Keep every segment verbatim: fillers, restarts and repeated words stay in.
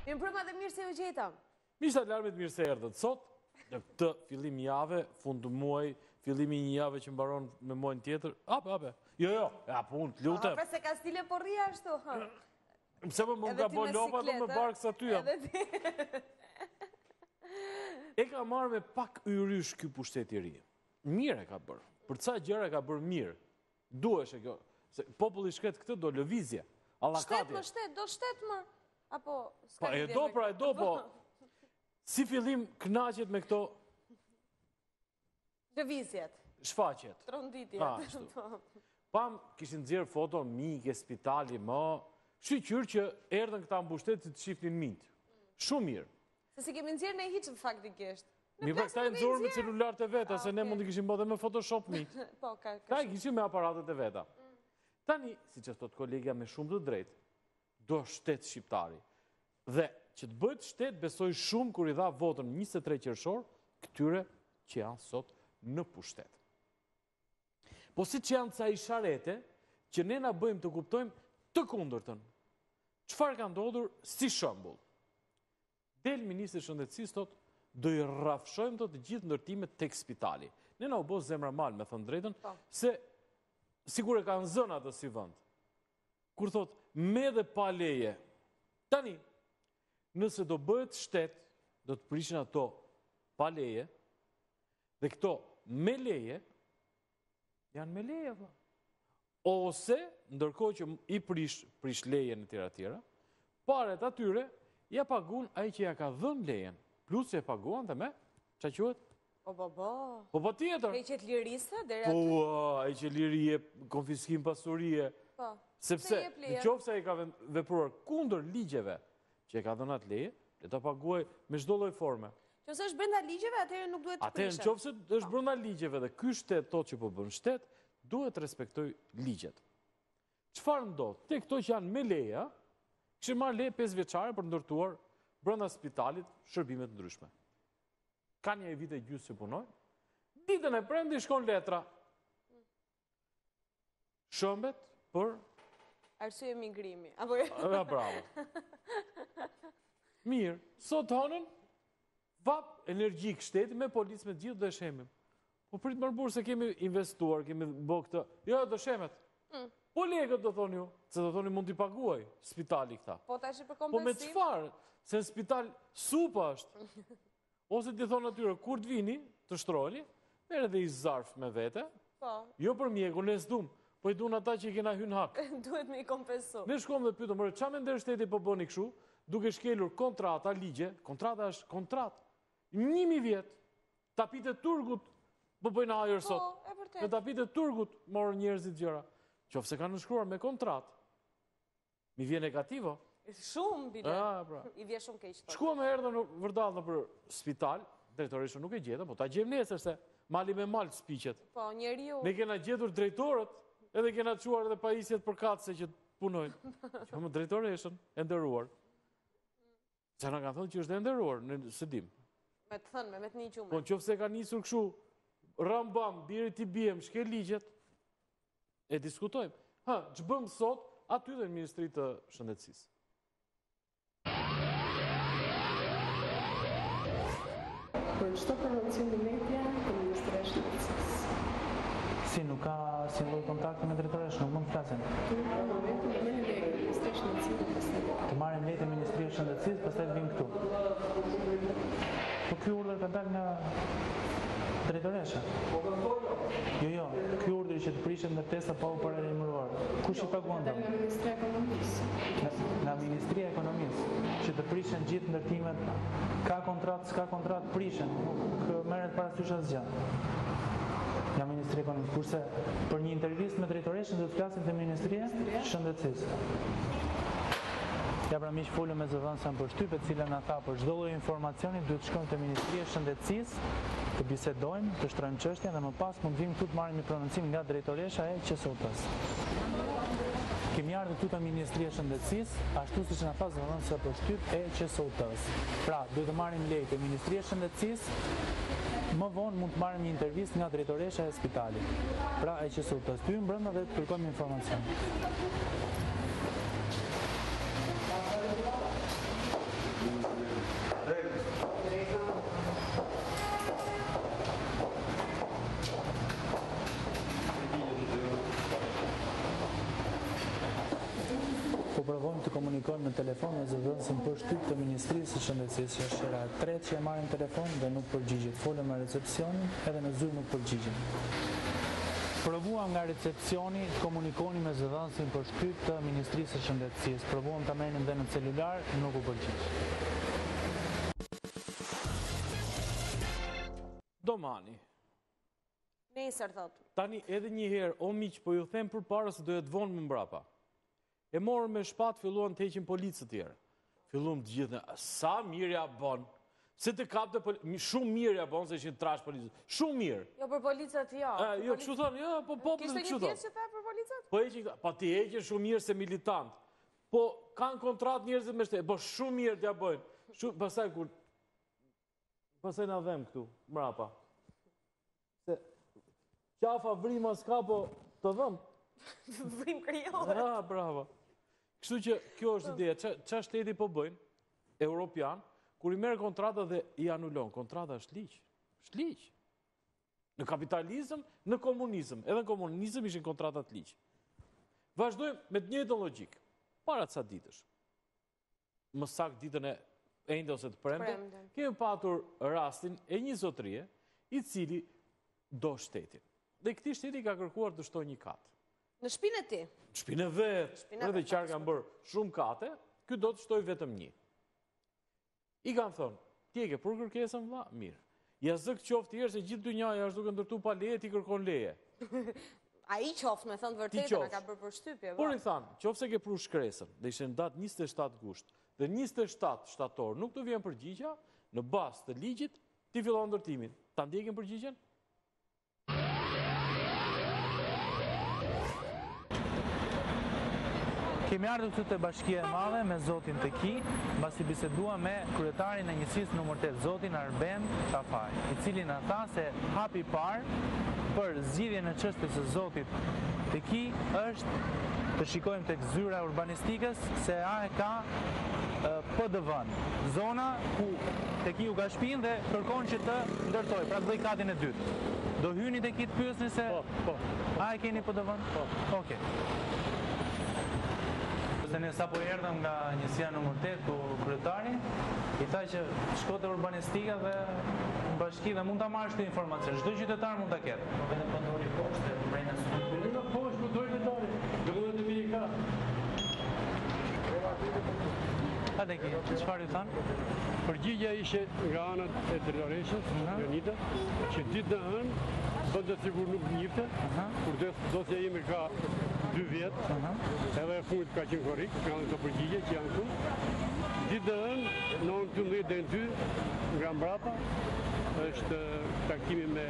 Mirë mbrëma dhe mirë se u gjeta. Mishtë alarmit mirë se erdhët sot, në këtë fillim jave, fund të muaj, fillimi një jave që mbaron me muajin tjetër. Ape, ape. Jo, jo, ja pun, të lutem. Ape se ka stile po rria ashtu. Pse më mund ka bo lopa du me barkë sa ty jam. E ka marrë me pak yrysh ky pushtet i ri. Mirë e ka bërë. Për ca gjëra ka bërë mirë. Duhesh e kjo. Se populli shket këtë do lëvizje. Shtet më shtet, do shtet më. Apo Pa e do, pra e do, po si fillim kënaqet me këto lëvizjet. Shfaqjet. Tronditjet. Pam kishin nxjerr foto mike, spitali, më shqyqyr që erdhën këta mbushtetë që të shifnin mint. Shumë mirë. Se si kemi nxjerr ne hiç faktikisht. Mi për këta e nëzorë me celularët e veta, se ne mund të kishim bëdhe me Photoshop mit. Po, ka Ka e kishim me aparatet e veta. Tani, si që thot kolegja me shumë të drejt, do shtet shqiptari. Dhe që të bëjt shtet, besoj shumë kur i dha votën njëzet e tre qershor, këtyre që janë sot në pushtet. Po si që janë ca isharete, që ne na bëjmë të kuptojmë të kundërtën. Çfarë ka ndodhur si shembull? Del Ministri i Shëndetësisë thotë, do i rrafshojmë të të gjithë ndërtimet tek spitali. Ne na u bë zemra mal, me thënë drejtën, se sigur e kanë zënë atë si vend. Kur thot me dhe pa leje. Tani, nëse do bëhet shtet, do të prishin ato pa leje, dhe këto me leje, janë me leje, vë. Ose, ndërkohë që i prish, prish leje në tjera tjera, paret atyre, ja pagun ai që ja ka dhënë lejen. Plus që e paguan dhe me, që quhet? Po, po, po. Po, po tjetër. E që të lirisa, dhe aty? Po, e që lirije, konfiskim pasurie. Po. Sepse, në qofë se e ka vepruar kundër ligjeve që e ka dhënë atë leje, le ta paguaj me çdo lloj forme. Nëse është brenda ligjeve, atëherë nuk duhet të prishet. Atëherë, në qofë se është brenda ligjeve dhe ky shtet thotë që po bën shtet, duhet të respektoj ligjet. Çfarë ndodh? Te këto që janë me leje, kishin marrë leje pesë vjeçare për ndërtuar brenda spitalit shërbimet ndryshme. Ka një vite gjysë që punojnë, ditën e premti shkon letra. Shëmbet për... Arsye migrimi. Apo... Ja, bravo. Mirë, sot honën, vap energjik shteti me policë me gjithë dhe shemim. Po pritë mërbur se kemi investuar, kemi bë këtë... Jo, dhe shemet. Po legët do thoni ju, se do thoni mund t'i paguaj spitali këta. Po ta që për kompensim? Po me qëfar? Se në spital supa është. Ose t'i thonë atyre, kur t'vini, të shtroli, mere dhe i zarf me vete. Po. Jo për mjeku, ne s'dum, po i dun ata që i kena hynë hak. Duhet me i kompensu. Ne shkom dhe pyto, mërë, qa me ndërë shteti po bëni këshu, duke shkelur kontrata, ligje, kontrata është kontrat. Njimi vjetë, tapit e turgut, po bëjnë ajer sot. Po, e vërtet. Me tapit e turgut, morë njerëzit gjëra. Qofë se ka nëshkruar me kontrat, mi vje negativo. Shumë, bile. I vje shumë keq. Shkua me erdhe në vërdal në për spital, drejtorishë nuk e gjithë, po ta gjem nesër se mali me malë spiqet. Po, njeri ju. Ne kena gjithur drejtorët, edhe kena quar edhe pajisjet për katëse që punojnë. Që më drejtorishën, e ndëruar. Se në kanë thënë që është e ndëruar, në sëdim. Me të thënë, me të një qume. Po në qofë se ka njësur këshu, rambam, biri t'i bijem, shke ligjet, e diskutojmë. Ha, që bëmë sot, aty dhe në Ministri të Shëndetësisë. Për çdo promocionin e media të Ministrisë së Shëndetësisë. Si nuk ka si lloj kontakti me drejtoresh, nuk mund të flasim. Të marrim lejtë e Ministrisë së Shëndetësisë, pastaj vim këtu. Po ky urdhër ka dalë nga drejtoresha. Jo, jo, ky urdhër që të prishet ndërtesa pa u paralemëruar. Kush i paguan dom? Nga Ministria e Ekonomisë. Nga Ministria e Ekonomisë, që të prishen gjithë ndërtimet, ka kontratë, s'ka kontratë, prishen, nuk merret parasysh asgjë. Nga Ministria e Ekonomisë, kurse për një intervistë me drejtoreshën do të flasim te Ministria e Shëndetësisë. Ja pra miq folëm me zëvendësen për shtyp, e cila na tha për çdo lloj informacioni duhet të shkojmë te Ministria e Shëndetësisë, të bisedojmë, të shtrojmë çështjen dhe më pas mund vim këtu të marrim një prononcim nga drejtoresha e Q S O T-s. Kemi ardhur këtu te Ministria e Shëndetësisë, ashtu siç na tha zëvendësa për shtyp e Q S O T-s. Pra, duhet të marrim lejë te Ministria e Shëndetësisë. Më vonë mund të marrim një intervistë nga drejtoresha e spitalit. Pra, e Q S O T-s. Ty brenda dhe të kërkojmë informacion. provojmë të komunikojmë në telefon me zëvendësin për shtyp të Ministrisë së Shëndetësisë, që është shëra e tretë që e marrin telefon dhe nuk përgjigjet. Folëm me recepcionin, edhe në zyrë nuk përgjigjen. Provuam nga recepcioni të komunikoni me zëvendësin për shtyp të Ministrisë së Shëndetësisë. Provuam ta merrnim dhe në celular, nuk u përgjigj. Domani. Nesër thot. Tani edhe një herë, o miq, po ju them përpara se do jetë vonë më mbrapa. E morën me shpat, filluan të heqin policë të tjerë. Filluam të gjithë, sa mirë ja bën. Se të kapte shumë mirë ja bën se ishin trash policë. Shumë mirë. Jo për policët jo. E, jo, kështu thonë, jo, po populli Kishte kështu një thonë. pjesë që tha për policët? Po heqin, pa ti heqin shumë mirë se militant. Po kanë kontratë njerëzit me shtetë, po shumë mirë t'ja bëjnë. Shumë, pastaj kur pastaj na dhem këtu, mbrapa. Se qafa vrima s'ka, po të dhëm. Vrim krijohet. Ah, bravo. Kështu që kjo është ideja. Qa shteti po bëjnë, Europian, kur i merë kontrata dhe i anulon. Kontrata është liq. është liq. Në kapitalizëm, në komunizëm. Edhe në komunizëm ishin kontratat liq. Vazhdojmë me të njëjtën logjikë. Para ca ditësh. Më saktë ditën e ende ose të premte, kemi patur rastin e një zotërie, i cili do shtetin. Dhe këtij shteti ka kërkuar të shtojë një kat. Në shtëpinë e ti. Në shtëpinë e vet. Edhe qarë kanë bërë shumë kate, ky do të shtojë vetëm një. I kanë thonë, ti e ke për kërkesën vlla, mirë. Ja zë qoftë tjerë se gjithë dynjaja është duke ndërtu pa leje, ti kërkon leje. A i qoftë, me thënë vërtetë, na ka bërë për shtypje. Por i thanë, qoftë se ke pru shkresën, dhe ishe në datë njëzet e shtatë gusht, dhe njëzet e shtatë shtator nuk të vjen përgjigja, në bazë të ligjit, ti fillon ndërtimin. Ta ndjekin përgjigjen? Kemi ardhur këtu te Bashkia e Madhe me zotin Teki, mbasi bisedua me kryetarin e njësisë numër tetë, zotin Arben Kafaj, i cili na tha se hapi i parë për zgjidhjen e çështjes së zotit Teki është të shikojmë tek zyra urbanistikës se a e ka P D V-n, zona ku Teki u ka shtëpinë dhe kërkon që të ndërtoj, pra të bëj katin e dytë. Do hyni Teki të pyesni se Po, po. a e keni P D V-n? Po. Okej. Se ne sapo erdhëm nga njësia numër tetë ku kryetari i tha që shko te urbanistika dhe në bashki dhe mund ta marrësh këtë informacion. Çdo qytetar mund ta ketë. Po vetëm po ndori poshtë brenda strukturës. Jo, poshtë po dori detale. Do të më ka. A dhe ki, çfarë i than? Përgjigja ishte nga anët e drejtoreshës, Jonita, që ditë në hënë bënte sigur nuk njifte, kur zotja jemi ka dy vjetë, edhe e fundit ka qenë korrik, nga në të përgjigje që janë këtu. Ditë në hënë, në orën dymbëdhjetë deri në dy, nga mbrapa, është takimi me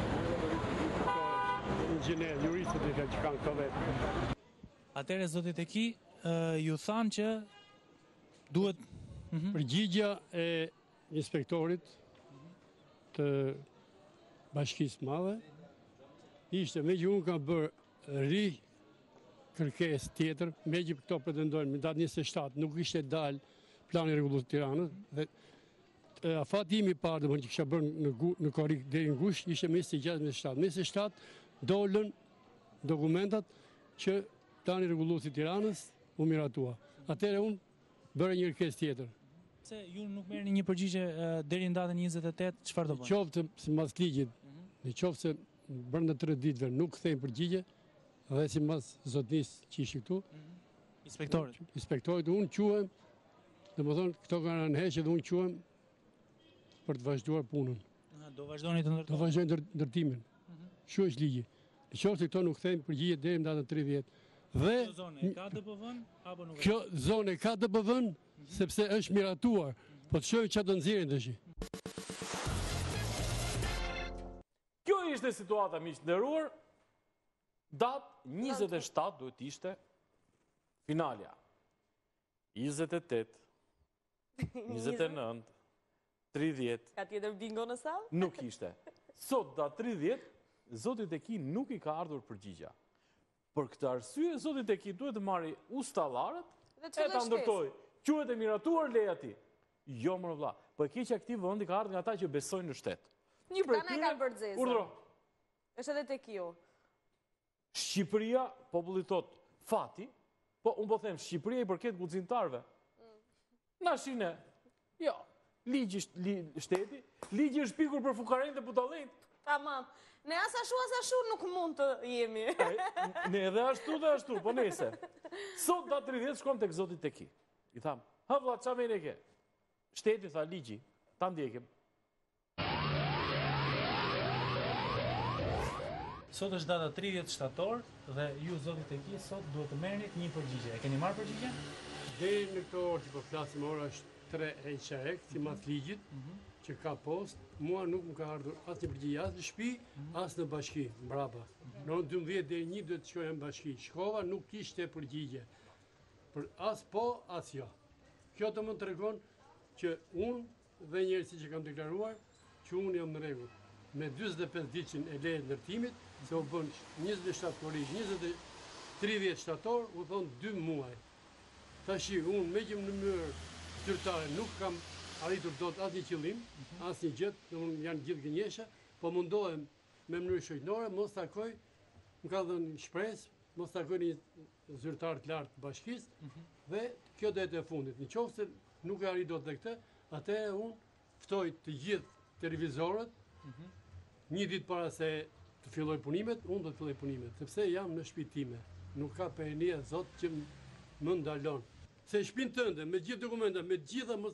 inxhinier, juristët e që kanë këto vetë. Atëherë zoti Teki ju thanë që duhet Përgjigja e inspektorit të Bashkisë Madhe ishte me që unë kam bërë ri kërkesë tjetër, me që këto pretendojnë me datë njëzet e shtatë, nuk ishte dalë plani rregullues të Tiranës dhe afatimi i parë domethënë që kisha bërë në në korrik deri në gusht ishte mes të gjastë mes të shtatë. Mes të shtatë dolën dokumentat që plani rregullues i Tiranës u miratua. Atëherë unë bëre një kërkesë tjetër. Se ju nuk merrni një përgjigje deri në datën njëzet e tetë, çfarë do bëni? Qoftë sipas ligjit, në qoftë se brenda tre ditëve nuk kthejnë përgjigje, dhe sipas zotnisë që ishi këtu, Inspektorit. Inspektorit unë quhem, domethënë këto kanë rënë heqje dhe unë quhem për të vazhduar punën. Aha, do vazhdoni të Do ndërtoni. vazhdojnë ndërtimin. Kështu është ligji. Në qoftë se këto nuk kthejnë përgjigje deri në datën tridhjetë. Dhe Kjo zonë ka D P V-n apo nuk e ka? kjo zonë ka D P V-n sepse është miratuar. Po të shohim çfarë do nxjerrin tash. Kjo ishte situata, miq nderuar. Datë njëzet e shtatë duhet ishte finalja. njëzet e tetë, njëzet e nëntë, tridhjetë, Ka tjetër bingo në sallë? nuk ishte. Sot datë tridhjetë, zoti Teki nuk i ka ardhur përgjigja. Për këtë arsye, zoti Teki duhet të marrë ustallarët Dhe e çfarë ta ndërtoj. Quhet e miratuar leja ti. Jo më vlla. Po e keq aktiv vendi ka ardhur nga ata që besojnë në shtet. Një prej Këta na kanë bërë zezë. Urdhro. Është edhe tek ju. Shqipëria, populli thot fati, Po, unë po them, Shqipëria i përket guximtarëve. Na shine, jo, ligji shteti, ligji është pikur për fukarenjtë dhe butallenjtë. Tamam. Ne as ashu as ashu nuk mund të jemi. Ne edhe ashtu dhe ashtu, po nese. Sot da tridhjetë shkom tek Zoti Teki. I tham, ha vlla, qa me ne ke? Shteti tha ligji, ta ndjekim. Sot është data tridhjetë shtator dhe ju Zoti Teki sot duhet të merrni një përgjigje. E keni marrë përgjigjen? Deri në këto orë që po flasim, ora është tre e qerek, si mas ligjit, që ka post, mua nuk më ka ardhur asë një përgjigje, asë në shtëpi, asë në bashki, mbrapa. Në orën dymbëdhjetë deri një duhet të shkoja në bashki. Shkova, nuk kishte përgjigje. Për asë po, asë jo. Kjo të më tregon që unë dhe njerëzit që kam deklaruar, që unë jam në rregull. Me dyzet e pesë ditën e leje ndërtimit, se u bën njëzet e shtatë korrik, njëzet e tridhjetë shtator, u thonë dy muaj. Tashi, unë me që në mënyrë zyrtare nuk kam arritur dot asnjë qëllim, asnjë gjë, domthonë janë gjithë gënjesha, po mundohem me mënyrë shoqërore mos takoj, më ka dhënë shpresë, mos takoj një zyrtar të lartë të bashkisë, dhe kjo do të jetë e fundit. Nëse nuk e arrit dot dhe këtë, atëherë unë ftoj të gjithë televizorët, një ditë para se të filloj punimet, unë do të filloj punimet, sepse jam në shtëpinë time. Nuk ka perënia Zot që më ndalon. Se shtëpinë tënde, me gjithë dokumenta, me gjitha mos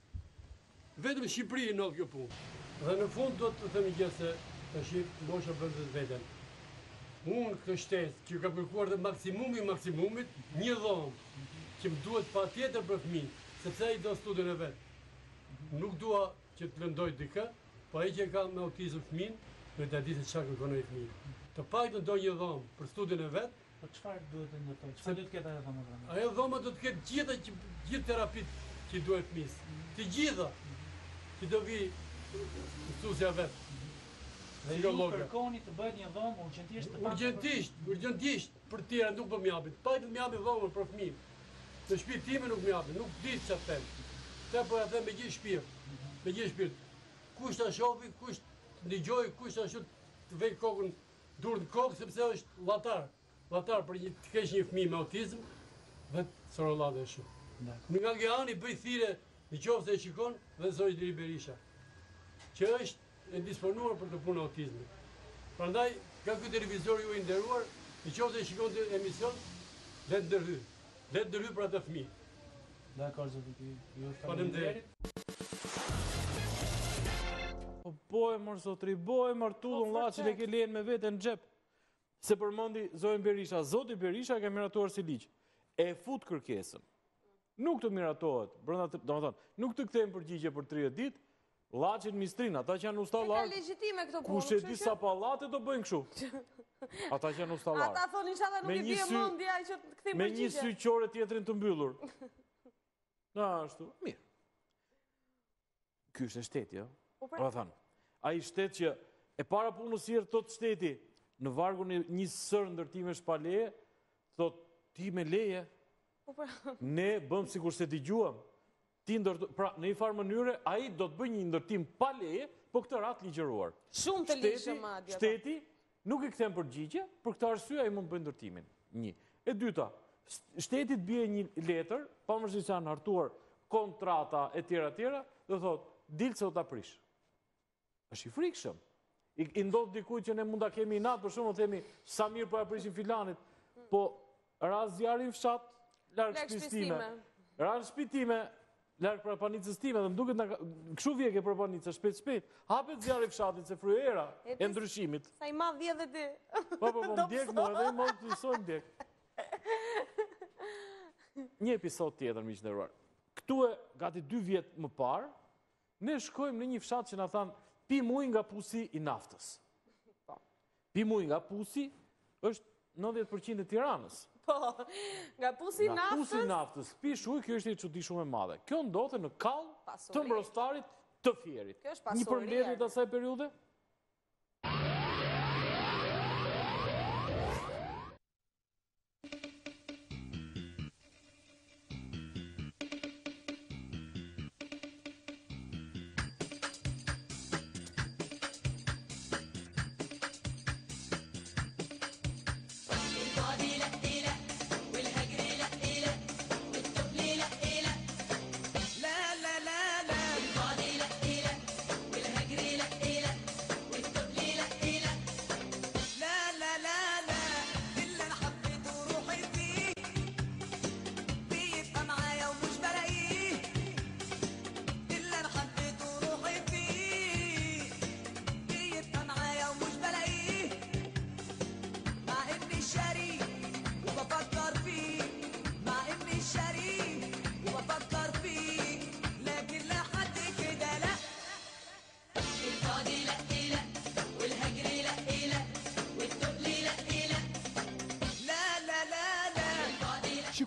vetëm Shqipëri në kjo punë. Dhe në fund do të them një gjë se tash mosha bën vetë veten. Unë këtë shtesë që ka kërkuar dhe maksimumi i maksimumit, një dhomë që më duhet patjetër për fëmijë, sepse ai do studion e vet. Nuk dua që të lëndoj dikë, po ai që ka me autizëm fëmijën, do të di se çfarë kërkon ai fëmijë. Të paktën do një dhomë për studion e vet. Po çfarë duhet të ndërtoj? Çfarë do të ketë ajo dhomë? Ajo dhoma do të ketë gjitha që gjithë terapitë që duhet fëmijës. Të gjitha që do vi mësuesja vet. Dhe ju kërkoni të bëhet një dhomë urgjentisht të Urgjentisht, urgjentisht për tjera nuk po më japin. Paktën më japin dhomën për fëmijën. Në shtëpinë time nuk më japin, nuk di çfarë them. Te po ja them me gjithë shpirt. Me gjithë shpirt. Kush ta shofi, kush dëgjoj, kush ta shoh të vej kokën dur në kokë sepse është llatar. Llatar për një të kesh një fëmijë me autizëm, vetë sorollave shumë. Në nga kjo ani bëj thirrje në qoftë se e shikon dhe zoti Ilir Berisha, që është e disponuar për të punë autizmit. Prandaj, ka ky televizor ju i nderuar, në qoftë se e shikon të emision, le të ndërhyj. Le të ndërhyj për atë fëmijë. Dakor, zoti Ilir. Ju Faleminderit. Po boj mor zotri, boj martullën llaçin e ke lehen me veten në xhep. Se përmendi zotin Berisha, zoti Berisha ka miratuar si ligj. E fut kërkesën. Nuk të miratohet, brenda, domethënë, nuk të kthejmë përgjigje për tridhjetë ditë, llaçin mistrin, ata që janë ustallar. Ka legjitime këto punë. Kush e di sa pallate do bëjnë kështu? Ata që janë ustallar. Ata thonë inshallah nuk i bie mendja që të kthejmë përgjigje. Me një sy qore tjetrin të mbyllur. Na ashtu, mirë. Ky është shteti, jo? Po thënë, ai shtet që e para punës sirë tot shteti në vargun e një sër ndërtimesh pa leje, thot ti me leje. Ne bëm sikur se dëgjuam. Ti ndërto, pra në një farë mënyre ai do të bëjë një ndërtim pa leje, po këtë rat ligjëruar. Shumë të ligjshëm madje. Shteti nuk i kthen përgjigje, për këtë arsye ai mund të bëjë ndërtimin. Një. E dyta, shteti të bie një letër, pavarësisht se janë hartuar kontrata e tjera tjera, do thotë, dilë se do ta prish. Është i frikshëm. I, i ndodh dikujt që ne mund ta kemi natë, për shembull themi sa mirë po ja prishim filanit, po ras zjarri në fshat larg shtëpisë time. Ras shtëpi time larg prapanicës time, dhe më duket na kështu vjekë prapanica shpejt shpejt. Hapet zjarri fshatit se fryera e ndryshimit. Sa i madh vjen edhe ti. Po po po, ndjek mua edhe më të mësoj ndjek. Një episod tjetër miq nderuar. Ktu e gati dy vjet më parë, ne shkojmë në një fshat që na thanë pi muj nga pusi i naftës. Pi muj nga pusi është nëntëdhjetë përqind e Tiranës. Po, nga pusi i naftës. Nga pusi i naftës, pi shuj, kjo është një çudi shumë e madhe. Kjo ndodhte në kall të mbrostarit të Fierit. Kjo është pasuri. Një përmbledhje të asaj periudhe?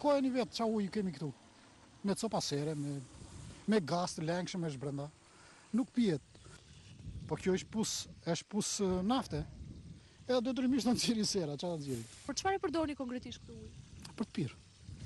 Shikojeni vetë qa ujë kemi këtu. Me copa sere, me, me gaz të lengshëm është brenda. Nuk pijet. Po kjo është pus, është pus nafte. Edhe detyrimisht në nxirrin sera, çfarë të nxirrin. Për çfarë e përdorni konkretisht këtë ujë? Për të pirë.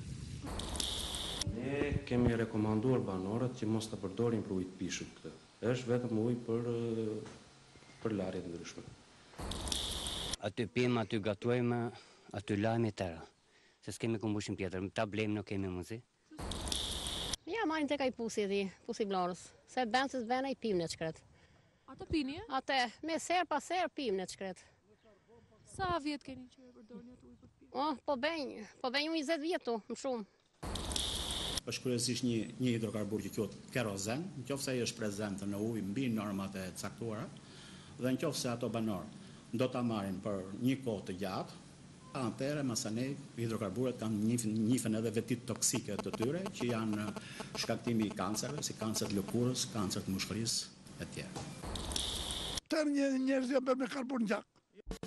Ne kemi rekomanduar banorët që mos të përdorin për ujë të pishëm këtë. Është vetëm ujë për për larje të ndryshme. Aty pim, aty gatuajmë, aty lajmë tëra. Se s'kemi kumbushim tjetër, ta blejmë nuk kemi muzi. Ja, marrin tek ai pusi i pusi blarës. Se bën se s'bën ai pim në çkret. Atë pini? Atë, me ser pas ser pim në çkret. Sa vjet keni që e përdorni atë ujë për të pirë? Oh, po bëj, po bëj njëzet vjet tu, më shumë. Është kryesisht një një hidrokarbur që quhet kerozen, nëse ai është prezente në ujë mbi normat e caktuara, dhe nëse ato banorë do ta marrin për një kohë të gjatë, atëherë masanej hidrokarburet kanë një njifën edhe vetit toksike të tyre që janë shkaktimi i kancerve, si kancer të lëkurës, kancer të mushkërisë e tjerë. Tërë një njerëz janë bërë me karbur në gjak.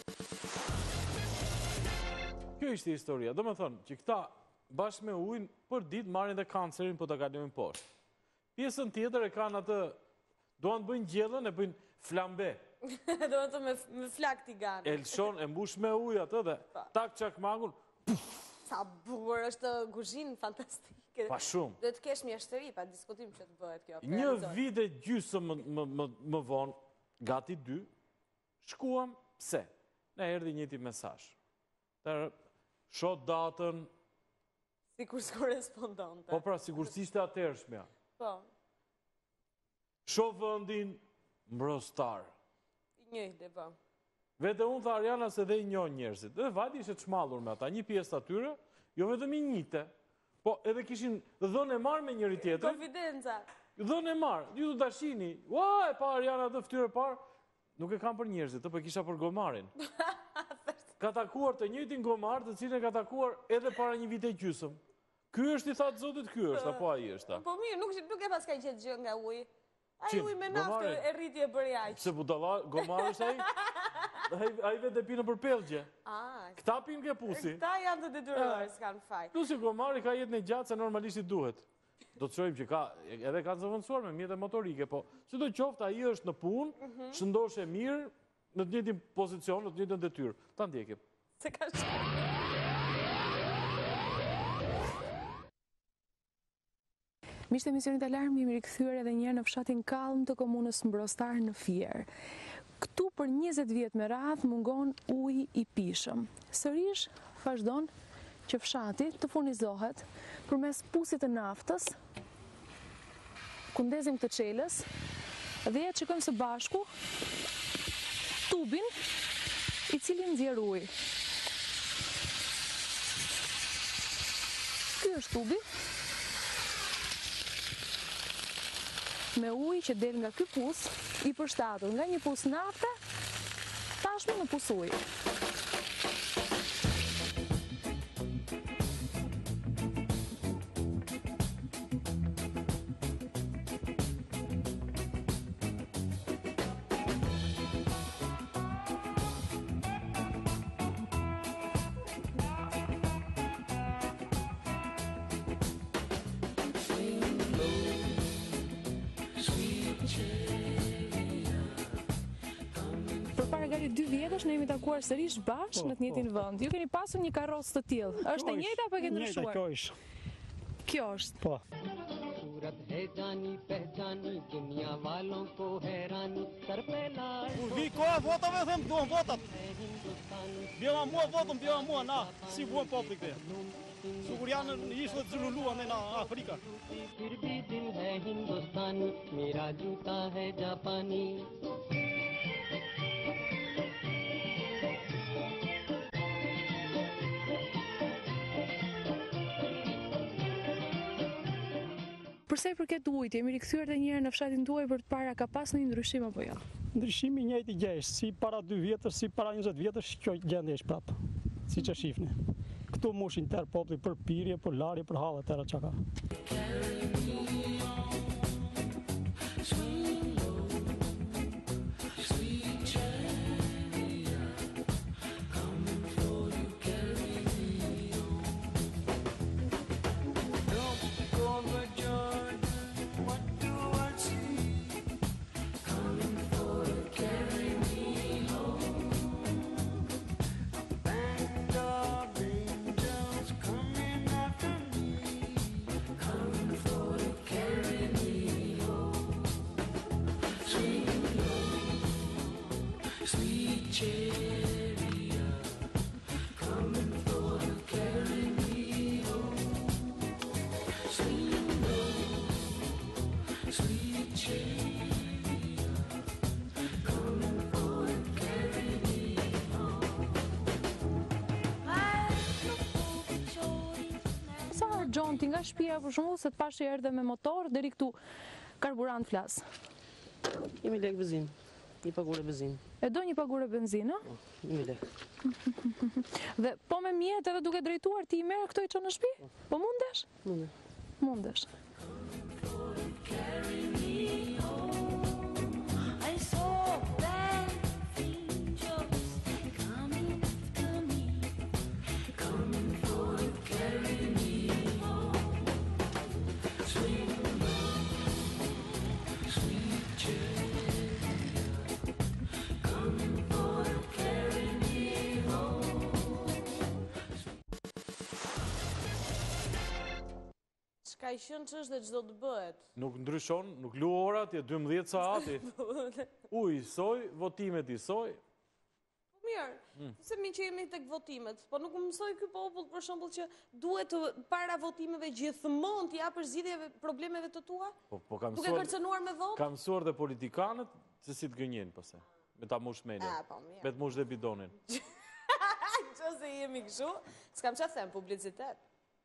Kjo ishte historia. Do me thonë që këta bashkë me ujnë për ditë marrin dhe kancerin po të kalojnë poshtë. Pjesën tjetër e kanë atë, doan të bëjnë gjellën e bëjnë flambe. Do të me, me flak tigan. E lëshon, e mbush me ujë atë dhe tak çakmakun. Sa bukur është kuzhinë fantastike. Pa shumë. Do të kesh mjeshtëri, pa diskutim që të bëhet kjo. Një vit e gjysmë më, më, më, më vonë, gati dy, shkuam pse? Ne erdhi njëti mesazh. Tërë, shoh datën. Sikur korespondonte. Po pra, sigurisht e atërshmja. Po. Shoh vendin mbrostar. I njëjtë, po. Vete unë tha Ariana se dhe i njoh njerëzit. Dhe vajti ishte çmallur me ata, një pjesë atyre, jo vetëm i njëjtë, po edhe kishin dhënë e marrë me njëri tjetrin. Konfidenca. Dhënë e marrë, ju do ta shihni. Ua, e pa Ariana atë fytyrë parë. Nuk e kam për njerëzit, po kisha për gomarin. Ka takuar të njëjtin gomar, të cilin e ka takuar edhe para një vite gjysmë. Ky është i thatë Zotit, ky është, apo ai është? Po mirë, nuk, nuk e pas ka gjetë gjë nga uji. Ai uji me naftë e rriti e bëri aq. Se budalla, gomar është ai? Ai vetë pinë për pellgje. Ah. Këta pinë ke pusi. Këta janë të detyruar, s'kan faj. Plus i gomari ka jetën e gjatë se normalisht i duhet. Do të shojmë që ka, edhe kanë zëvendësuar me mjete motorike, po si do qoftë ai është në punë, shëndosh e mirë, në të njëjtin pozicion, në të njëjtën detyrë. Ta ndjekim. Se ka Miqtë e emisionit Alarm, jemi rikthyer edhe një herë në fshatin Kallm të komunës Mbrostar në Fier. Këtu për njëzet vjet me radhë mungon uji i pishëm. Sërish vazhdon që fshati të furnizohet përmes pusit të naftës, ku ndezim të çelës, dhe ja shikojmë së bashku tubin i cili nxjerr ujë. Ky është tubi me ujë që del nga ky pus, i përshtatur nga një pus nafte, tashmë në pus ujë. dy vjetësh ne jemi takuar sërish bashkë në të njëjtin vend. Ju keni pasur një karrocë të tillë. Është e njëjta apo e keni ndryshuar? Kjo është. Kjo është. Po. Kur vi koha votave, them duan votat. Bjella mua votën, bjella mua na, si vuan populli këtu. Sigur janë ishte të zululuar në Afrika. Përsa i përket ujit, jemi rikthyer edhe një herë në fshatin tuaj për të parë ka pas ndonjë ndryshim apo jo? Ndryshimi i njëjtë gjë është, si para dy vjetësh, si para njëzet vjetësh, kjo gjendje është prapë, siç e shihni. Këtu mushin tërë populli për pirje, për larje, për hallë tëra çka ka. Gjon, ti nga shtëpia për shembull se të pash erdhe me motor deri këtu karburant flas. Jemi lek benzinë. Një pagure benzinë. E do një pagure benzinë, ë? Një lek. Dhe po me mjet edhe duke drejtuar ti i merr këto i çon në shtëpi? Po mundesh? Mundesh. Mundesh. Ka i shënë që është dhe çdo të bëhet. Nuk ndryshon, nuk lu orat, je dymbëdhjetë saati. Uj, soj, votimet i soj. Mirë, se mi që jemi tek votimet, po nuk mësoj ky popull për shembull që duhet para votimeve gjithmonë t'i japësh zgjidhjeve problemeve të tua? Po, po kam duke kërcënuar me votë? Kam mësuar dhe politikanët se si të gënjejnë pastaj. Me ta mush melën. Me të mush dhe bidonin. Nëse jemi kështu, s'kam çfarë them, publicitet.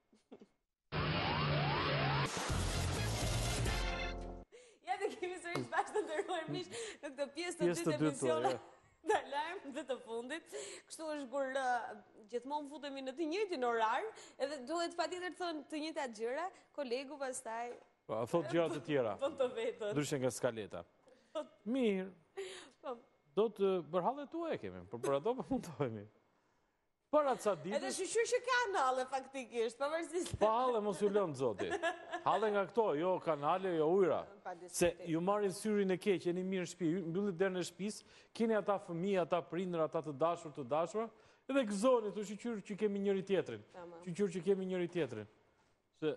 Ja të kemi sërish bashkë të ndërruar mish në këtë pjesë të dytë emisione të alarm dhe të fundit. Kështu është kur gjithmonë futemi në të njëjtin orar, edhe duhet patjetër të thonë të njëjtat gjëra, kolegu pastaj Po, thot gjëra të tjera. Po të vetën. Ndryshe nga skaleta. Mirë. Do të bërhallet tua e kemi, por për ato po mundohemi. Para ca ditësh. Edhe shqyr që kanë halle faktikisht, pavarësisht. Pa halle mos ju lëmë zoti. Halle nga këto, jo kanale, jo ujra. Se ju marrin syrin e keq, jeni mirë në shtëpi, mbyllit derën e shtëpisë, keni ata fëmijë, ata prindër, ata të dashur, të dashura, edhe gëzoni, të shqyr që kemi njëri tjetrin. Shqyr që kemi njëri tjetrin. Se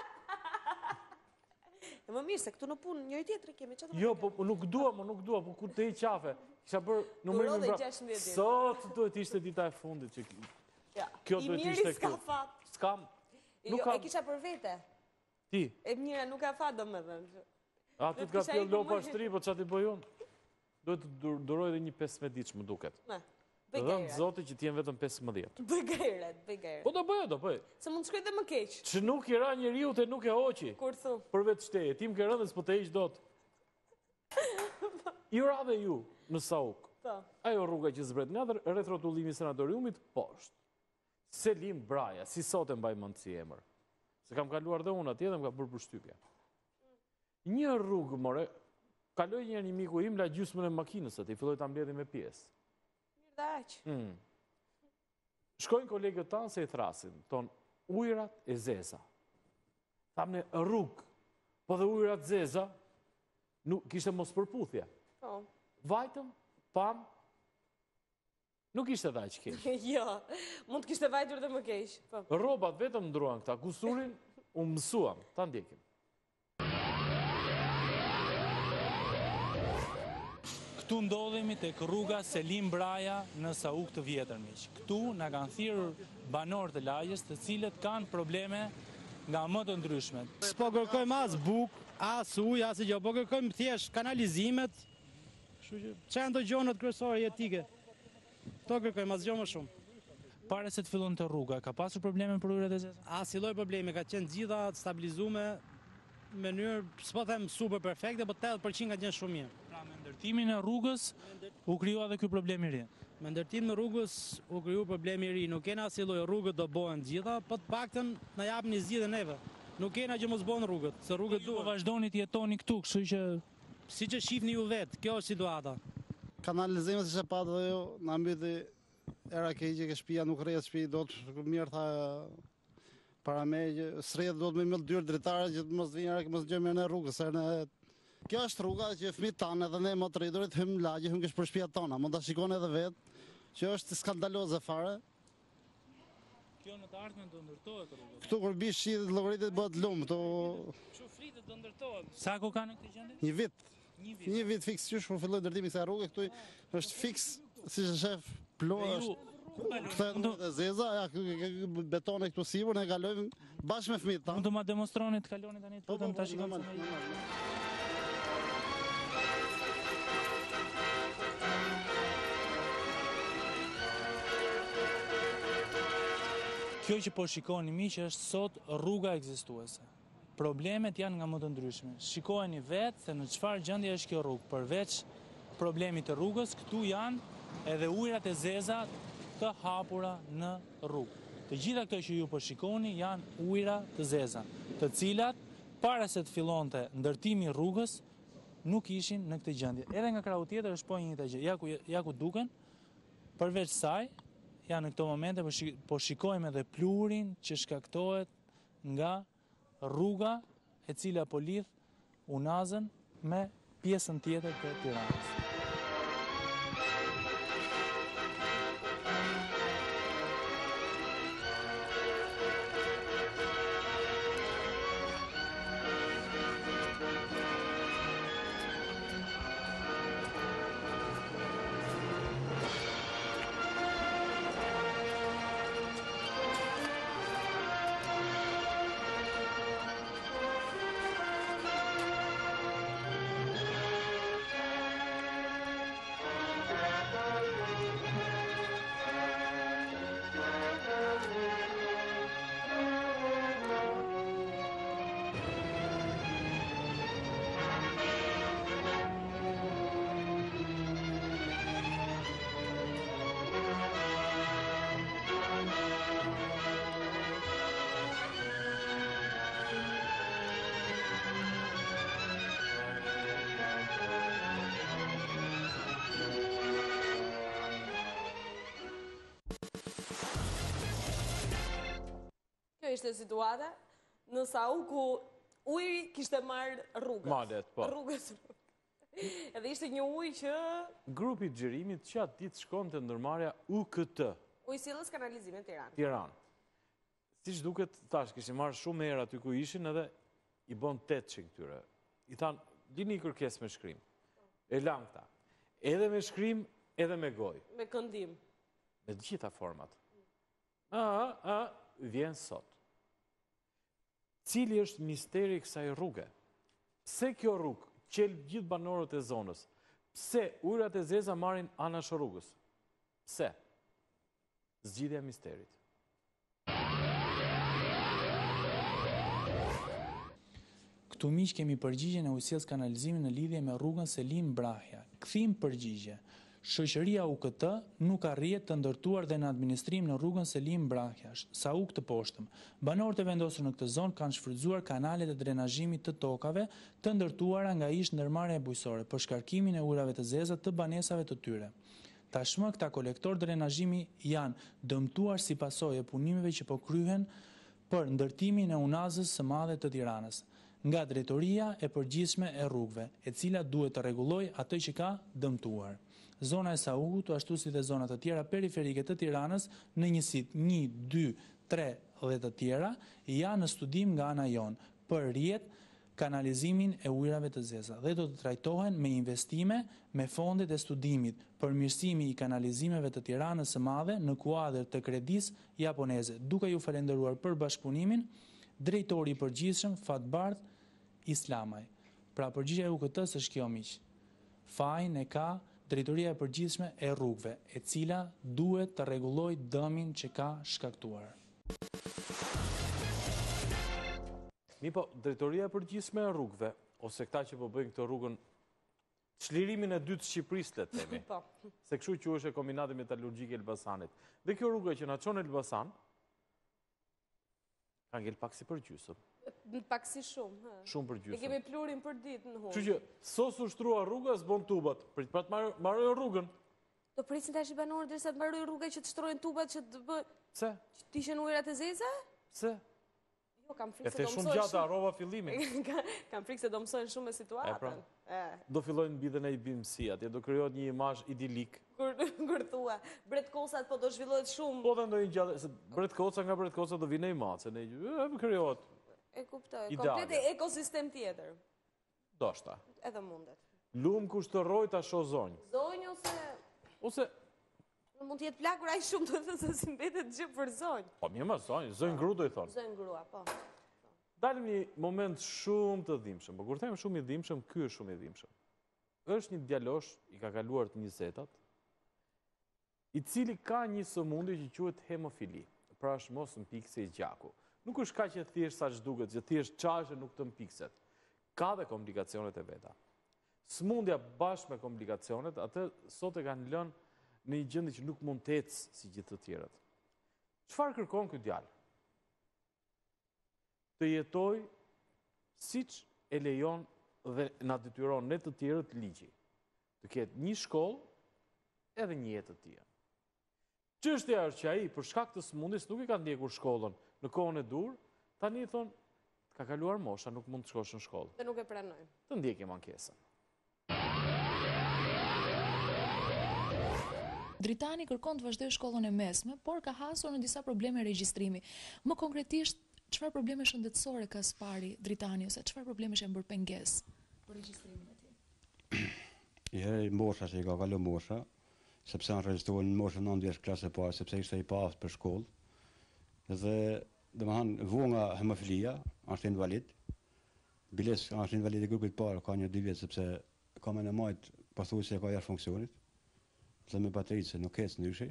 E më mirë se këtu në punë njëri tjetri kemi çfarë. Jo, po nuk dua, po nuk dua, po kur të i qafe. Kisha bërë numërin e bra. Sot duhet ishte dita e fundit që kjo duhet ishte kjo. S'kam. Jo, e kisha për vete. Ti? E mira nuk ka fat domethënë. A ti të ka pjell lopa shtri, po çati bëj unë? Duhet të duroj edhe një pesëmbëdhjetë ditë, më duket. Dhe në zoti që t'jen vetëm pesëmbëdhjetë. Bëj gajret, bëj gajret. Po do bëj, do bëj. Se mund të shkoj dhe më keq. Që nuk i ra njeriu te nuk e hoqi. Kur thu? Për vetë shteje, tim ke rëndës po të heq dot. Ju ra dhe ju në Sauk. Ajo rruga që zbret nga rreth rrotullimi sanatoriumit poshtë. Selim Braja, si sot e mbaj mend si emër. Se kam kaluar dhe unë atje dhe më ka bërë përshtypje. Një rrugë, more, kaloi një një miku im la gjysmën e makinës atë, i filloi ta mbledhi me pjesë. Mm. Shkojnë kolegët tanë se i thrasin, tonë ujrat e zeza. Thamne rrugë, po dhe ujrat zeza, nuk kishte mos përputhje. Po. Vajtëm, pam, nuk ishte dhe aq keq. Jo, mund të kishte vajtur dhe më keq. Po. Rrobat vetëm ndruan këta, kusurin u mësuam, ta ndjekim. Këtu ndodhemi tek rruga Selim Braja në Sauk të vjetër miq. Këtu na kanë thirrur banorë të lagjes, të cilët kanë probleme nga më të ndryshmet. S'po kërkojmë as bukë, as ujë, as gjë, po kërkojmë thjesht kanalizimet. Kështu që çfarë janë ato gjonat kryesore jetike? To kërkojmë as gjë më shumë. Para se të fillonte rruga, ka pasur probleme për ujërat e zeza? As lloj probleme, ka qenë gjitha të stabilizuar në mënyrë, s'po them super perfekte, po tetëdhjetë përqind ka qenë shumë mirë. Me ndërtimin e rrugës u krijua edhe ky problem i ri. Me ndërtimin e rrugës u krijua problemi i ri. Nuk kena asnjë lloj rrugë do bëhen gjitha, po të paktën na japni zgjidhje neve. Nuk kena që mos bëhen rrugët, se rrugët duhen. Ju vazhdoni të jetoni këtu, kështu që siç e shihni ju vet, kjo është situata. Kanalizimet që pa dhe jo, na mbyti era keqe që shtëpia nuk rreth shtëpi dot, mirë tha para me që sreth do të më mbyll dyrë dritare që të mos vinë mos gjejmë në rrugë, se në kjo është rruga që fëmijët tanë edhe ne motoridurit hym lagje, hym kesh për shtëpiat tona, mund ta shikoni edhe vetë, që është skandaloze fare. Kjo në të ardhmen do ndërtohet rruga. Këtu kur bish shitet llogaritet bëhet lum, këtu Çu fritet do ndërtohet. Sa ko kanë në këtë gjendje? Një vit. Një vit. Një vit fiks që filloi ndërtimi i kësaj rruge, këtu është fiks, siç e shef, plo është. Këtë e zeza, ja, betone këtu sipër, ne kalojmë bashkë me fëmijët tanë. Mund të ma demonstroni të kaloni tani të vetëm ta shikojmë. Kjo që po shikoni miq është sot rruga ekzistuese. Problemet janë nga më të ndryshme. Shikojeni vetë se në çfarë gjendje është kjo rrugë. Përveç problemit të rrugës, këtu janë edhe ujërat e zeza të hapura në rrugë. Të gjitha këto që ju po shikoni janë ujëra të zeza, të cilat para se të fillonte ndërtimi i rrugës nuk ishin në këtë gjendje. Edhe nga krahu tjetër është po një të gjë. Ja ku, ja ku duken, përveç saj, janë në këto momente, po shikojmë edhe pluhurin që shkaktohet nga rruga e cila po lidh Unazën me pjesën tjetër të Tiranës. Ishte situata në Sau ku ujri kishte marrë rrugës. Malet, po. Rrugës. Edhe ishte një ujë që... Grupi i xhirimit që atë ditë shkonte ndërmarrja U K T. Ujësillës kanalizimit Tiranë. Tiranë. Siç duket, tash kishin marrë shumë herë aty ku ishin edhe i bën tetçi këtyre. I thanë, lini kërkesë me shkrim. E lan këta. Edhe me shkrim, edhe me gojë. Me këndim. Me të gjitha format. A, a, vjen sot. Cili është misteri i kësaj rruge? Pse kjo rrugë qel gjithë banorët e zonës? Pse ujërat e zeza marrin anash rrugës? Pse? Zgjidhja e misterit. Këtu miq kemi përgjigjen e ujësillës kanalizimit në lidhje me rrugën Selim Brahja. Kthim përgjigje. Shoqëria U K T nuk arrihet të ndërtuar dhe në administrim në rrugën Selim Brahja, Sauk të poshtëm. Banorët e vendosur në këtë zonë kanë shfrytzuar kanalet e drenazhimit të tokave të ndërtuara nga ish ndërmarrja e bujqësore për shkarkimin e ujërave të zeza të banesave të tyre. Tashmë këta kolektor drenazhimi janë dëmtuar si pasojë e punimeve që po kryhen për ndërtimin e Unazës së Madhe të Tiranës nga drejtoria e përgjithshme e rrugëve, e cila duhet të rregullojë atë që ka dëmtuar. Zona e Saukut, ashtu si dhe zonat të tjera periferike të Tiranës, në njësit një, dy, tre dhe të tjera, janë në studim nga ana jonë për rrjet kanalizimin e ujrave të zeza dhe do të trajtohen me investime me fondet e studimit për mirësimi i kanalizimeve të Tiranës së Madhe në kuadër të kredisë japoneze. Duke ju falenderuar për bashkëpunimin, drejtori i përgjithshëm Fatbardh Islamaj. Pra përgjigjja e U K T-s është kjo miq. Fajin e ka drejtoria e përgjithshme e rrugëve, e cila duhet të rregullojë dëmin që ka shkaktuar. Mi po, drejtoria e përgjithshme e rrugëve, ose këta që po bëjnë këtë rrugën, çlirimin e dytë të Shqipërisë, le të themi. Se kështu quhet e kombinati metalurgjik Elbasanit. Dhe kjo rrugë që na çon Elbasan, ka ngel pak si për gjysëm. Pak si shumë. Shumë për gjysëm. E kemi plurin për ditë në humë. Kështu që, sos u shtrua rruga, s'bon tubat. Prit pra të marrojnë rrugën. Do prisin tash i banorët derisa të mbarojnë rruga që të shtrojnë tubat që të bë... Pse? Që të ishen ujërat e zeza? Pse? Jo, kam frikë se do mësojnë shumë. E the shumë gjata, arrova fillimin. Kam frikë se do mësojnë shumë me situatën. Do fillojnë bidhen e i bimësi, atje do krijohet një imazh idilik. Kur thua, Bret Kosat po do zhvillohet shumë. Po dhe ndonjë gjatë, se Bret Koca nga Bret Koca do vinë i mace, ne krijohet. E kuptoj, komplet e ekosistem tjetër. Doshta. Edhe mundet. Lum kush të rroj ta shoh zonjë. Zonjë ose ose mund të jetë plagur aq shumë të thënë se si mbetet gjë për zonjë. Po mirë më zonjë, zonjë gru do i thonë. Zonjë grua, po. Dalim një moment shumë të dhimbshëm, po kur them shumë i dhimbshëm, ky është shumë i dhimbshëm. Është një djalosh i ka kaluar të njëzetat, i cili ka një sëmundje që quhet hemofili. prash mos në pikse i gjaku. Nuk është ka që thjesht sa që duket, që thjesht qashe nuk të mpikset. Ka dhe komplikacionet e veta. Smundja bashkë me komplikacionet, atë sot e kanë lënë në një gjendje që nuk mund të ecë si gjithë të tjerët. Çfarë kërkon ky djalë? Të jetoj siç e lejon dhe na detyron ne të tjerët ligji. Të ketë një shkollë edhe një jetë të tij. Çështja është që ai për shkak të smundjes nuk i ka ndjekur shkollën në kohën e dur, tani thon ka kaluar mosha, nuk mund të shkosh në shkollë. Dhe nuk e pranojnë. Të ndjekim ankesën. Dritani kërkon të vazhdojë shkollën e mesme, por ka hasur në disa probleme regjistrimi. Më konkretisht, çfarë probleme shëndetësore ka spari Dritani ose çfarë probleme që e bërë pengesë për regjistrimin e tij? Je mosha që i ka kalu mosha, sepse në regjistruar në moshën nëntë vjeç klasë e parë, sepse ishte i pastë për shkollë. Dhe domethënë vu nga hemofilia, është invalid. Biles është invalid i grupit parë, ka një dy vjet sepse ka më në majt pothuajse ka jashtë funksionit. Dhe me bateritë se nuk ecë ndryshe.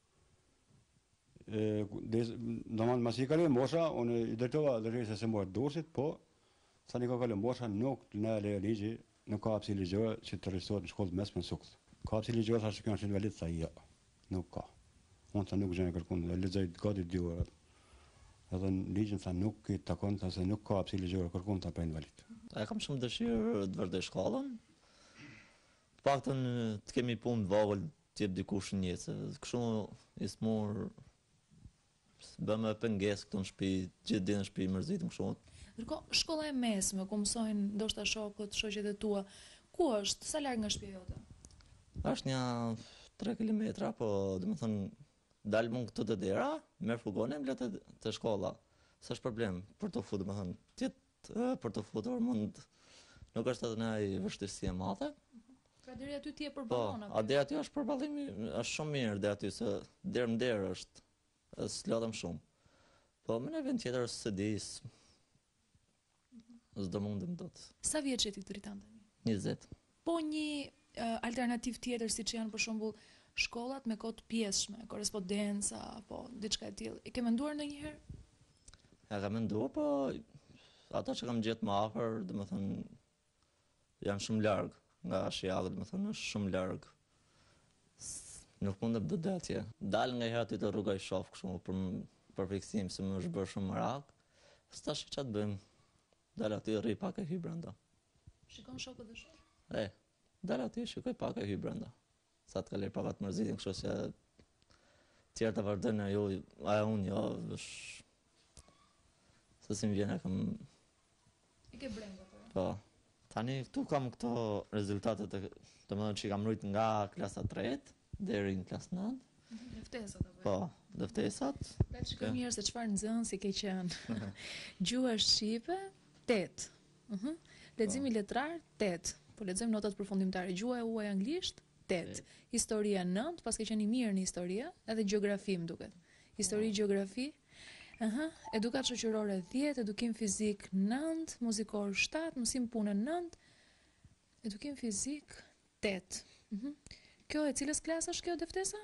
Domethënë masi i kaloi mosha, unë i drejtova drejtësisë se mor dorsit, po tani ka kaluar mosha, nuk na lejo ligji, nuk ka hapësirë ligjore që të regjistruohet në shkollë mesme në Sukt. Ka hapësirë ligjore thashë që është invalid, tha jo. Nuk ka. Unë tha nuk gjënë kërkun, dhe lexoj gati dy orë. Edhe në ligjin tha nuk i takon, tha se nuk ka hapësirë ligjore kërkun ta për invalid. E kam shumë dëshirë të vazhdoj shkollën. Të paktën të kemi punë të vogël të jep dikush në jetë, se kështu i smur bëmë pengesë këtu në shtëpi, gjithë ditën në shtëpi mërzitem kështu. Ndërkohë, shkolla e mesme, ku mësojnë ndoshta shokët, shoqet e tua, ku është? Sa larg nga shtëpia jote? Është një tre kilometra, po domethënë dal mund këtu te dera, merr furgonin, mblet te shkolla. S'është problem për të futur, domethënë, ti për të futur mund nuk është atë ndaj vështirësi e madhe. Pra deri aty ti e Po, përballon a deri aty është përballimi, është shumë mirë deri aty se der në der është. S'lodhem shumë. Po më në vend tjetër se di. S'do mundem dot. Sa vjeç je ti Dritan tani? njëzet. Po një uh, alternativ tjetër siç janë për shembull shkollat me kohë të pjesshme, korrespondenca apo diçka e tillë. E ke menduar ndonjëherë? Ja kam menduar, po ato që kam gjetë më afër, domethënë janë shumë larg nga Shijallë, domethënë është shumë larg. Nuk mundem të dal atje. Dal nga herë aty të rruga i shoh kështu për për fiksim se më është bërë shumë merak. S'tash çfarë të bëjmë? Dal aty rri pak e hy brenda. Shikon shokët dhe shok? E, dal aty shikoj pak e hy brenda. Sa të kaloj pavat mërzitin kështu se tjerë të vazhdojnë jo, aja unë jo, është se si më vjen e kam... I ke brenda për? Po. Tani këtu kam këto rezultatet të më dhënë që kam rrit nga klasa tretë deri në klasë nëntë. Dëftesat apo? Po, dëftesat. Le të shikojmë mirë se çfarë nxënësi ke qenë. Gjuha shqipe, tetë. Mhm. Leximi letrar, tetë. Po lexojmë notat përfundimtare. Gjuha e huaj anglisht, tetë. Historia nëntë, pas ke qenë i mirë në historia, edhe gjeografi më duket. Histori, gjeografi. Aha, edukat shoqërore dhjetë, edukim fizik nëntë, muzikor shtatë, mësim punë nëntë, edukim fizik tetë. Mhm. Kjo e cilës klasë është kjo Deftesa?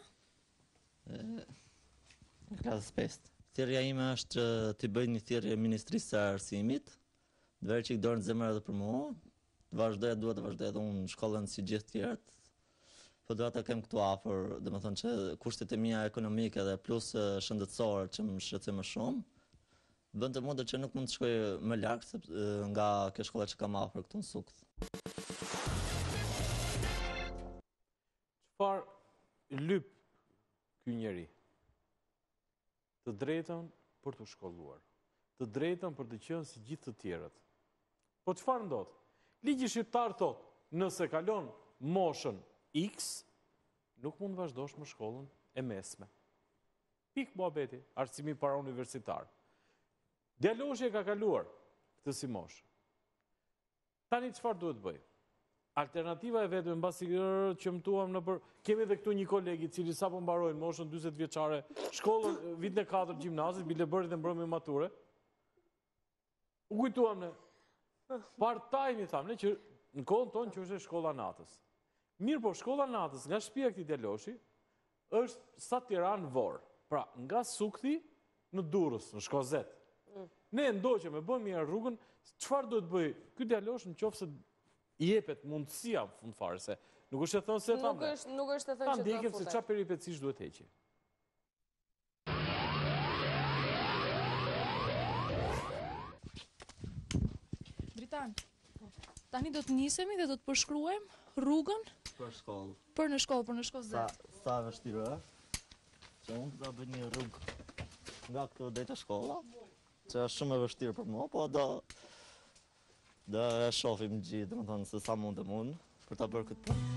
Në klasës pestë. Thirrja ime është të bëj një thirrje ministrisë së arsimit, të verë që i dorë në zemër edhe për mua, të vazhdoj, duhet të vazhdoj edhe unë në shkollën si gjithë tjerët, po duhet të kem këtu afër, domethënë që kushtet e mia ekonomike dhe plus shëndetësore që më shqetësojnë më shumë, bën të mundur që nuk mund të shkoj më larg nga kjo shkolla që kam afër këtu në Sukt. Çfarë lyp ky njeri? Të drejtën për të shkolluar, të drejtën për të qenë si gjithë të tjerët. Po çfarë ndodh? Ligji shqiptar thot, nëse kalon moshën X, nuk mund vazhdosh më shkollën e mesme. Pik muhabeti, arsimi para universitar. Djaloshi e ka kaluar këtë si moshë. Tani çfarë duhet bëj? Alternativa e vetëm mbasi që mëtuam në për... Kemi edhe këtu një kolegi cili sapo mbarojnë moshën dyzet vjeçare, shkollën vitin e katërt gjimnazit, bile bëri dhe mbrëmje mature. U kujtuam ne part-time i thamë, që në kohën tonë që është shkolla natës. Mirë po, shkolla natës nga shtëpia këtij djaloshi është sa Tiranë Vorë. Pra, nga Sukti në Durrës, në Shkozet. Ne ndoqe me bën mirë rrugën, çfarë duhet bëj? Ky djalosh nëse i jepet mundësia në fund fare se nuk është e thënë se Nuk është nuk është e thënë ta që do ndjekim se futet. çfarë peripecish duhet heqi. Dritan, tani do të nisemi dhe do të përshkruajmë rrugën Për shkollë. për në shkollë, për në shkollë Sa, zë. sa vështirë është, që unë do bëj një rrugë nga këtu drejt e shkolla, që është shumë e vështirë për mua, po do do e shohim gjithë, domethënë se sa mundem unë për ta bërë këtë punë.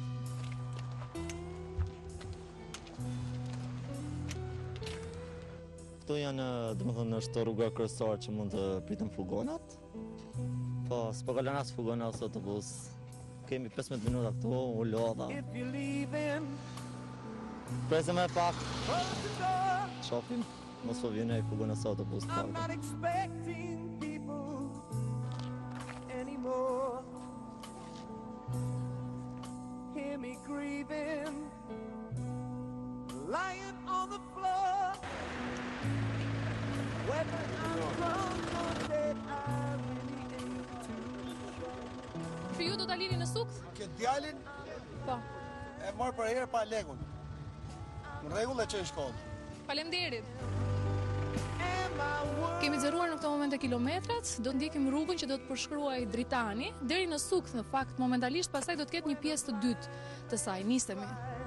Këtu janë, domethënë, është rruga kryesore që mund të pritem fugonat. Po, s'po kalon as fugon as autobus. Kemi pesëmbëdhjetë minuta këtu, u lodha. Presim e pak. Shofim, mos po vjen ai fugon as autobus. I'm not expecting people anymore. Hear me grieving, lying on the floor. Whether I'm drunk or dead, I really ain't too Që ju do ta lini në sukt? Këtë djalin Po. e marr për herë pa legun. Në rregull e çoj shkollë. Faleminderit. Kemi zëruar në këto momente kilometrat, do ndjekim rrugën që do të përshkruaj Dritani deri në Sukt, në fakt momentalisht pastaj do të ketë një pjesë të dytë të saj. Nisemi.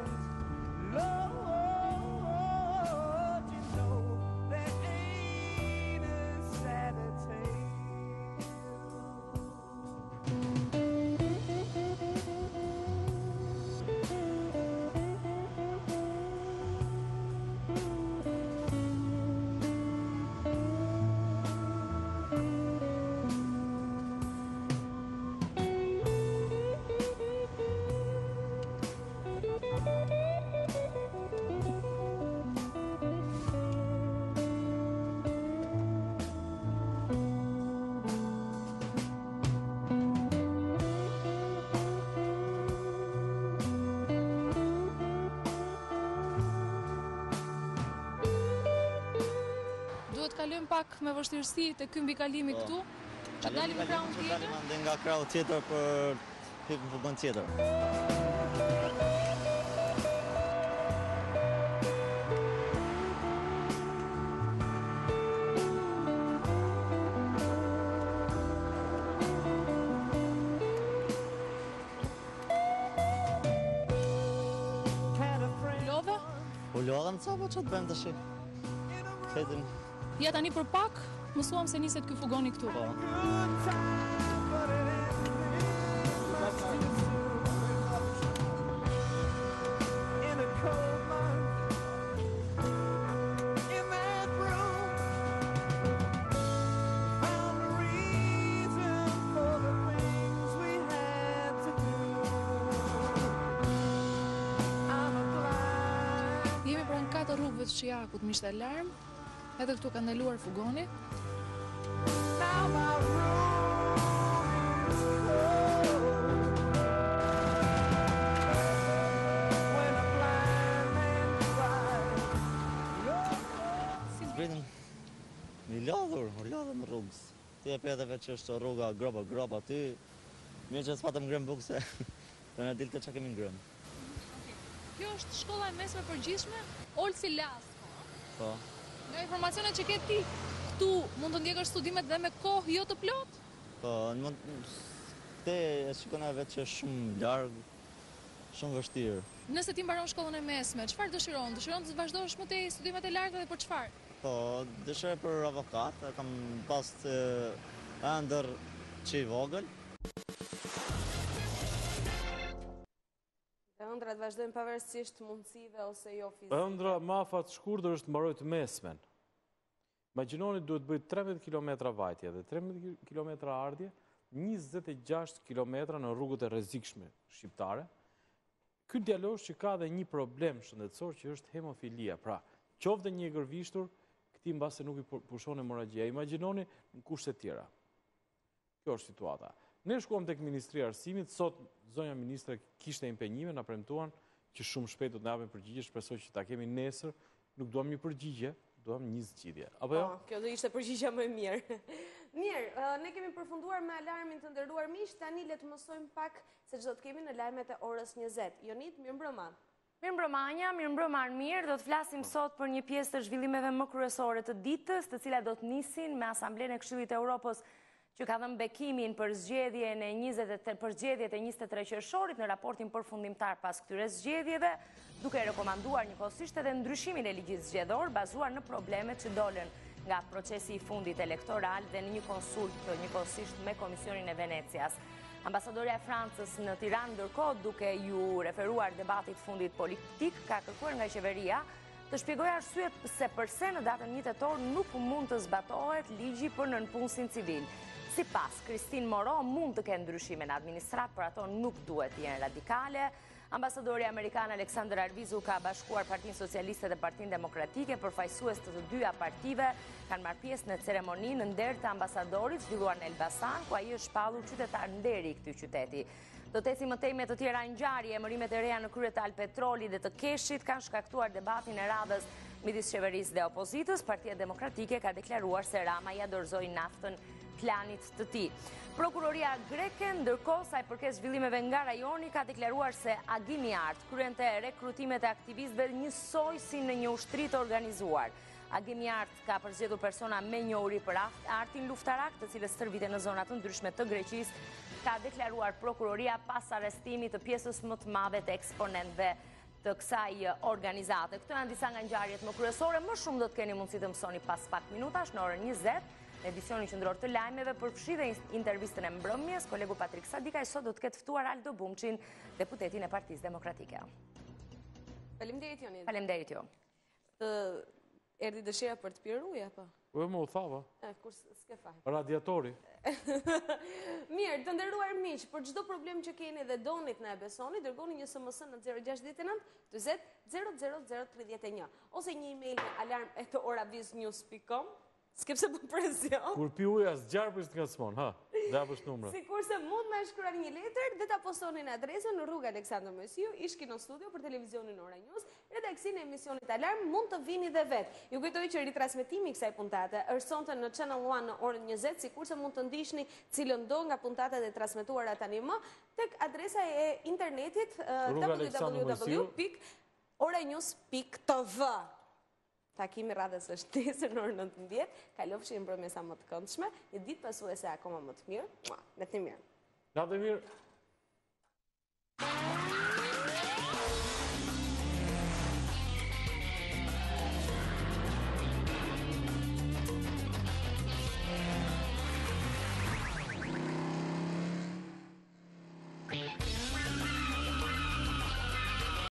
Kalojmë pak me vështirësi të ky mbikalimi këtu, që dalim në krahun tjetër. Dalim ande nga krahu tjetër për hip në fugon tjetër. Love? U lodhem ca, po ç'të bëjmë tash? Fetim. Ja tani për pak, mësuam se niset ky fugoni këtu. Jemi pranë katër rrugëve të Shijakut, miqtë e larm. Edhe këtu ka ndaluar fugoni. Si zbritëm, mi lodhur, u lodhëm rrugës. Ti e peteve që është rruga groba groba aty, mirë që s'patëm ngrëm bukë se të në dilte që kemi ngrëm. Kjo është shkolla e mesme përgjithshme, Olsi Las. Po. Nga informacionet që ke ti, këtu mund të ndjekësh studimet dhe me kohë jo të plot? Po, në mund... Te e shikona vetë që është shumë largë, shumë vështirë. Nëse ti mbaron shkollën e mesme, çfarë dëshiron? Dëshiron të vazhdosh më tej studimet e larta dhe për çfarë? Po, dëshiroj për avokat, kam pas të ëndër që i vogël. Ëndrat vazhdojnë pavarësisht mundësive ose jo fizike. Ëndra Mafat Shkurtër është mbaroj të mesmen. Imagjinoni duhet bëj tridhjetë kilometra vajtje dhe tridhjetë kilometra ardhje, njëzet e gjashtë kilometra në rrugët e rrezikshme shqiptare. Ky djalosh që ka dhe një problem shëndetësor që është hemofilia. Pra, qoftë një e gërvishtur, këtij mbase nuk i pushon hemorragjia. Imagjinoni në kushte të tjera. Kjo është situata. Ne shkuam tek Ministria e Arsimit, sot zonja ministre kishte impenjime, na premtuan që shumë shpejt do të na japin përgjigje, shpresoj që ta kemi nesër. Nuk duam një përgjigje, duham një zgjidhje. Apo jo? Kjo do ishte përgjigjja më e mirë. Mirë, ne kemi përfunduar me alarmin të nderuar miq, tani le të mësojmë pak se ç'do të kemi në lajmet e orës njëzet. Jonit, mirëmbrëma. Mirëmbrëma Anja, mirëmbrëma Armir, do të flasim sot për një pjesë të zhvillimeve më kryesore të ditës, të cilat do të nisin me Asamblenë e Këshillit të Evropës, që ka dhënë bekimin për zgjedhjen e njëzet për zgjedhjet e njëzet e tre qershorit në raportin përfundimtar pas këtyre zgjedhjeve, duke rekomanduar njëkohësisht edhe ndryshimin e ligjit zgjedhor bazuar në problemet që dolën nga procesi i fundit elektoral dhe në një konsult njëkohësisht me Komisionin e Venecias. Ambasadorja e Francës në Tiranë ndërkohë, duke ju referuar debatit fundit politik, ka kërkuar nga qeveria të shpjegojë arsyet se pse në datën një tetor nuk mund të zbatohet ligji për nënpunësin civil. Sipas Christine Moreau, mund të kenë ndryshime në administrat, por ato nuk duhet të jenë radikale. Ambasadori amerikan Alexander Arvizu ka bashkuar Partinë Socialiste dhe Partinë Demokratike, përfaqësues të të dyja partive kanë marrë pjesë në ceremoninë në nder të ambasadorit zhvilluar në Elbasan, ku ai është shpallur qytetar nderi i këtij qyteti. Do të ecim më tej me të tjera ngjarje, emërimet e reja në krye të Alpetrolit dhe të Keshit kanë shkaktuar debatin e radhës midis qeverisë dhe opozitës. Partia Demokratike ka deklaruar se Rama ja dorëzoi naftën planit të tij. Prokuroria greke, ndërkohë sa i përket zhvillimeve nga rajoni, ka deklaruar se Agimi Art kryente rekrutimet e aktivistëve njësoj si në një ushtri të organizuar. Agimi Art ka përzgjedhur persona me njohuri për artin luftarak, të cilës stërvite në zonat të ndryshme të Greqisë, ka deklaruar prokuroria pas arrestimit të pjesës më të madhe të eksponentëve të kësaj organizate. Këto janë disa nga ngjarjet më kryesore, më shumë do të keni mundësi të mësoni pas pak minutash në orën njëzet. Në edicionin qendror të lajmeve përfshi dhe intervistën e mbrëmjes, kolegu Patrik Sadikaj sot do të ketë ftuar Aldo Bumçin, deputetin e Partisë Demokratike. Faleminderit Jonit. Faleminderit ju. Të erdhi dëshira për të pirë ujë apo? U më u thava. Eh, kur s'ke faj. Radiatori. Mirë, të nderuar miq, për çdo problem që keni dhe doni të na e besoni, dërgoni një S M S në zero gjasht nëntë njëzet zero zero zero tridhjetë e një ose një email në alarm at oraviznews dot com. Skepse për presion. Kur pi uja zgjarpës të ngacmon, ha, dhe apës numra. Sikurse mund me shkruar një letër dhe ta postoni në adresën në rrugë Aleksandër Mesiu, ish kino studio për televizionin Ora News, redaksinë e emisionit Alarm, mund të vini dhe vetë. Ju kujtoj që ritransmetimi i kësaj puntate është sonte në Channel One në orën njëzet, sikurse mund të ndiqni cilën do nga puntatet e transmetuara tani më tek adresa e internetit w w w pikë oranews pikë t v. Takimi radhës është nesër në orën nëntëmbëdhjetë, kalofshi mbrëmjesa më të këndshme, një ditë pasuese akoma më të mirë, me të mirë. Natë mirë.